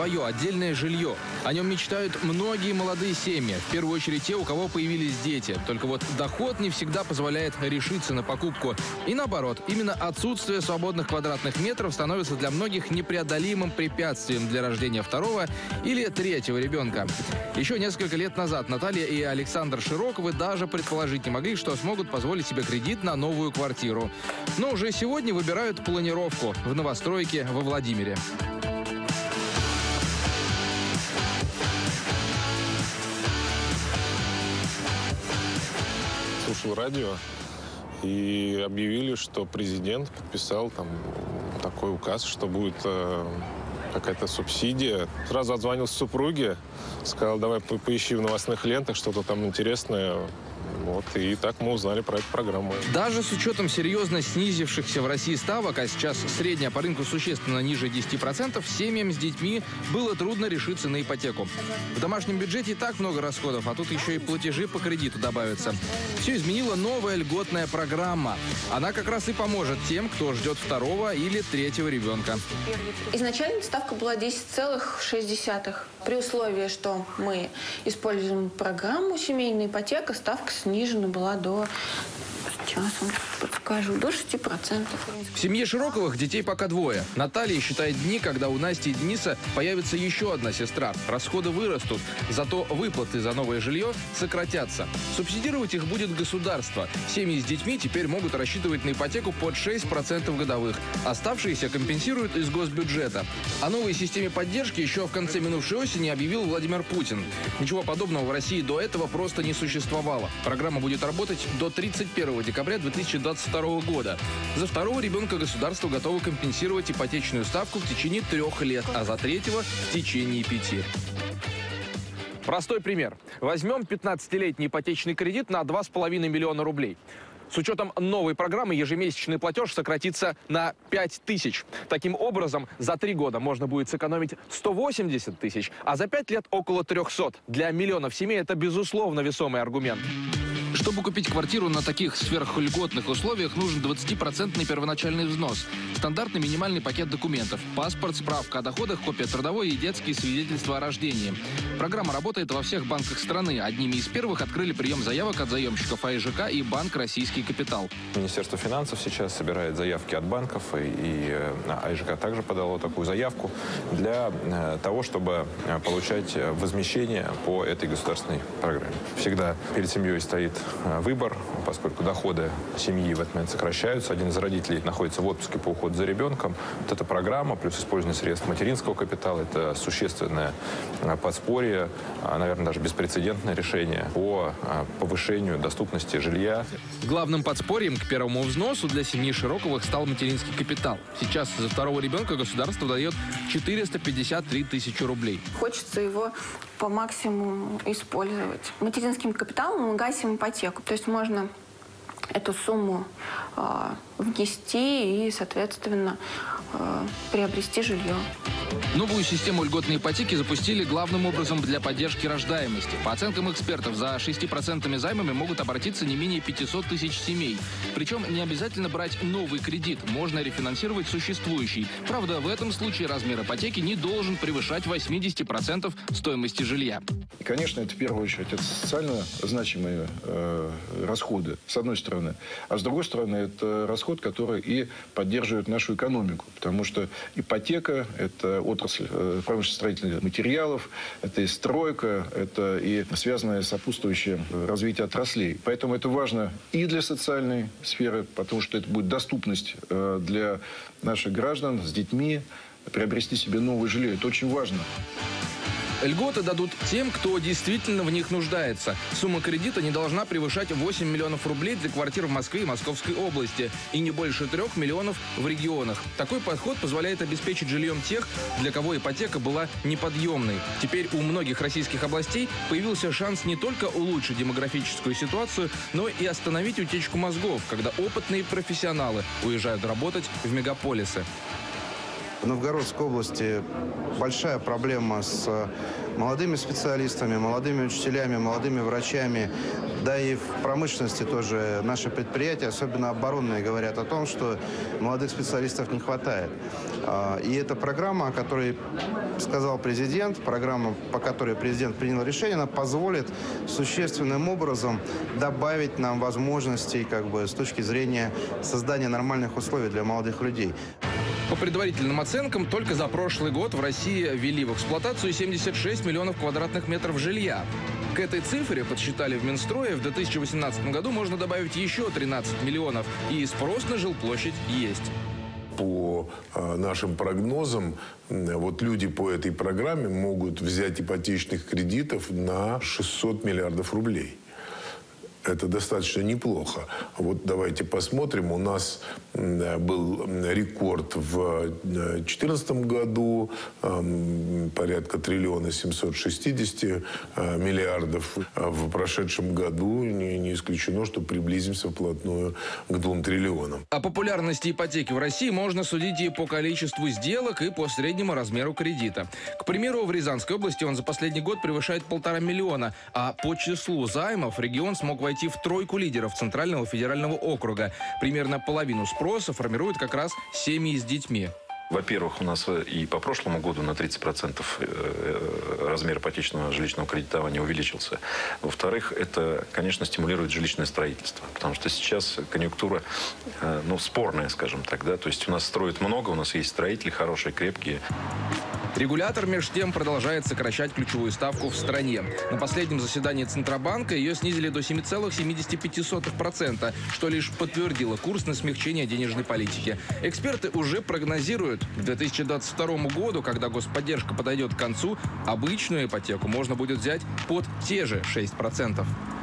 свое отдельное жилье. О нем мечтают многие молодые семьи. В первую очередь те, у кого появились дети. Только вот доход не всегда позволяет решиться на покупку. И наоборот, именно отсутствие свободных квадратных метров становится для многих непреодолимым препятствием для рождения второго или третьего ребенка. Еще несколько лет назад Наталья и Александр Широковы даже предположить не могли, что смогут позволить себе кредит на новую квартиру. Но уже сегодня выбирают планировку в новостройке во Владимире. Слушал радио и объявили, что президент подписал там такой указ, что будет какая-то субсидия. Сразу отзвонился супруге, сказал, давай поищи в новостных лентах что-то там интересное. Вот, и так мы узнали про эту программу. Даже с учетом серьезно снизившихся в России ставок, а сейчас средняя по рынку существенно ниже 10%, семьям с детьми было трудно решиться на ипотеку. В домашнем бюджете и так много расходов, а тут еще и платежи по кредиту добавятся. Все изменила новая льготная программа. Она как раз и поможет тем, кто ждет второго или третьего ребенка. Изначально ставка была 10,6. При условии, что мы используем программу «Семейная ипотека», ставка снижена была до, сейчас вам подскажу, до 6%. В семье Широковых детей пока двое. Наталья считает дни, когда у Насти и Дениса появится еще одна сестра. Расходы вырастут, зато выплаты за новое жилье сократятся. Субсидировать их будет государство. Семьи с детьми теперь могут рассчитывать на ипотеку под 6% годовых. Оставшиеся компенсируют из госбюджета. О новой системе поддержки еще в конце минувшей осени объявил Владимир Путин. Ничего подобного в России до этого просто не существовало. Программа будет работать до 31 декабря 2022 года. За второго ребенка государство готово компенсировать ипотечную ставку в течение 3 лет, а за третьего в течение 5. Простой пример. Возьмем 15-летний ипотечный кредит на 2,5 миллиона рублей. С учетом новой программы ежемесячный платеж сократится на 5 тысяч. Таким образом, за 3 года можно будет сэкономить 180 тысяч, а за 5 лет около 300. Для миллионов семей это, безусловно, весомый аргумент. Чтобы купить квартиру на таких сверхльготных условиях, нужен 20% первоначальный взнос. Стандартный минимальный пакет документов. Паспорт, справка о доходах, копия трудовой и детские свидетельства о рождении. Программа работает во всех банках страны. Одними из первых открыли прием заявок от заемщиков АИЖК и Банк «Российский капитал». Министерство финансов сейчас собирает заявки от банков, и АИЖК также подало такую заявку для того, чтобы получать возмещение по этой государственной программе. Всегда перед семьей стоит выбор, поскольку доходы семьи в этот момент сокращаются. Один из родителей находится в отпуске по уходу за ребенком. Вот эта программа, плюс использование средств материнского капитала, это существенное подспорье, наверное, даже беспрецедентное решение по повышению доступности жилья. Главным подспорьем к первому взносу для семьи Широковых стал материнский капитал. Сейчас за второго ребенка государство дает 453 тысячи рублей. Хочется его по максимуму использовать. Материнским капиталом мы гасим ипотеку. То есть можно эту сумму внести и, соответственно, приобрести жилье. Новую систему льготной ипотеки запустили главным образом для поддержки рождаемости. По оценкам экспертов, за 6% займами могут обратиться не менее 500 тысяч семей. Причем не обязательно брать новый кредит, можно рефинансировать существующий. Правда, в этом случае размер ипотеки не должен превышать 80% стоимости жилья. Конечно, это в первую очередь это социально значимые расходы, с одной стороны. А с другой стороны, это расход, который и поддерживает нашу экономику. Потому что ипотека – это отрасль промышленно-строительных материалов, это и стройка, это и связанное сопутствующее развитие отраслей. Поэтому это важно и для социальной сферы, потому что это будет доступность для наших граждан с детьми, приобрести себе новое жилье. Это очень важно. Льготы дадут тем, кто действительно в них нуждается. Сумма кредита не должна превышать 8 миллионов рублей для квартир в Москве и Московской области и не больше 3 миллионов в регионах. Такой подход позволяет обеспечить жильем тех, для кого ипотека была неподъемной. Теперь у многих российских областей появился шанс не только улучшить демографическую ситуацию, но и остановить утечку мозгов, когда опытные профессионалы уезжают работать в мегаполисы. В Новгородской области большая проблема с молодыми специалистами, молодыми учителями, молодыми врачами. Да и в промышленности тоже наши предприятия, особенно оборонные, говорят о том, что молодых специалистов не хватает. И эта программа, о которой сказал президент, программа, по которой президент принял решение, она позволит существенным образом добавить нам возможностей с точки зрения создания нормальных условий для молодых людей. По предварительным оценкам, только за прошлый год в России ввели в эксплуатацию 76 миллионов квадратных метров жилья. К этой цифре, подсчитали в Минстрое, в 2018 году можно добавить еще 13 миллионов, и спрос на жилплощадь есть. По нашим прогнозам, вот люди по этой программе могут взять ипотечных кредитов на 600 миллиардов рублей. Это достаточно неплохо. Вот давайте посмотрим. У нас был рекорд в 2014 году, порядка 1 760 миллиардов. В прошедшем году не исключено, что приблизимся вплотную к 2 триллионам. О популярности ипотеки в России можно судить и по количеству сделок, и по среднему размеру кредита. К примеру, в Рязанской области он за последний год превышает 1,5 миллиона, а по числу займов регион смог войти в тройку лидеров Центрального федерального округа. Примерно половину спроса формируют как раз семьи с детьми. Во-первых, у нас и по прошлому году на 30% размер ипотечного жилищного кредитования увеличился. Во-вторых, это, конечно, стимулирует жилищное строительство. Потому что сейчас конъюнктура, спорная, скажем так. Да? То есть у нас строят много, у нас есть строители хорошие, крепкие. Регулятор, между тем, продолжает сокращать ключевую ставку в стране. На последнем заседании Центробанка ее снизили до 7,75%, что лишь подтвердило курс на смягчение денежной политики. Эксперты уже прогнозируют, к 2022 году, когда господдержка подойдет к концу, обычную ипотеку можно будет взять под те же 6%.